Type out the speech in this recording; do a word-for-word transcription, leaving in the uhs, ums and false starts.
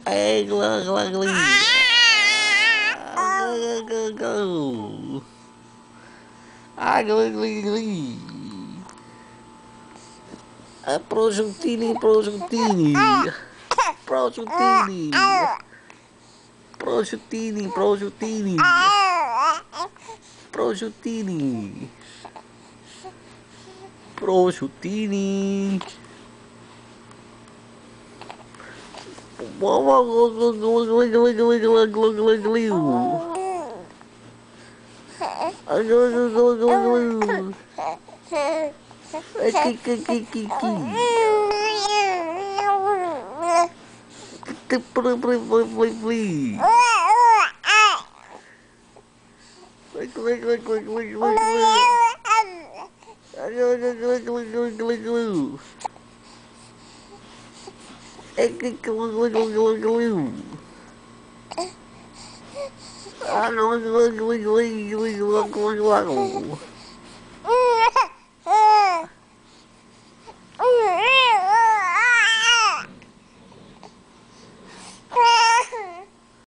Hey, glug, glug, glug. Go, go, go, go. Ah, glug, glug, glug. Ah, prosciuttini, prosciuttini. Prosciuttini. Prosciuttini, prosciuttini. Prosciuttini. Prosciuttini. Wow, wow, glug, glug, glug, glug, glug, glug, glug, glug, glug. Ah, glug, glug, glug, glug, glug. Ah, ki, ki, ki, ki, ki. Play, play, play, play, play. Click, click, click, click, click, click, click. Ah, glug, glug, glug, glug, glug, glug, glug. Ah, click, glug, glug, glug, glug, glug. Ah, glug, glug, glug, glug, glug, glug, glug, glug.